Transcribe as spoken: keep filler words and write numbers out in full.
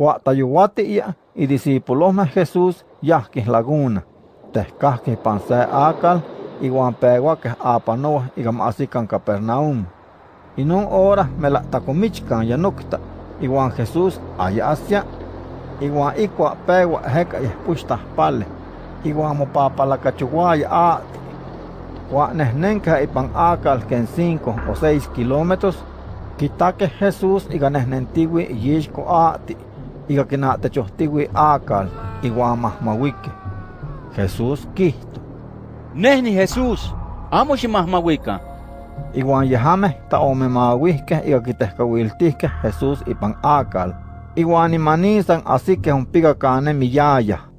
Cuatayuati iya y discípulos Jesús yahquis laguna. Tehcahquis panse acal iguan peguaques apanoa igam asican Capernaum. Y nun hora melatacomichcan yanukta iguan Jesús aya asia. Iguan icua pegua heca ihpuxtah pale. Iguan mopapalacachuguaya aati. Guan nehnenca ipan acal ken cinco o seis kilómetros. Quitaque Jesús iga nehnentiwi yixco aati. Iga quinatechohtiwi acal iguan mahmawique. Jesús quihto: Nehni Jesús, amo ximahmawica. Iguan yehame taomemahuihque iga quitehcahuiltihque Jesús ipan acal. Iguan imanisan así que un piga cane miyaya.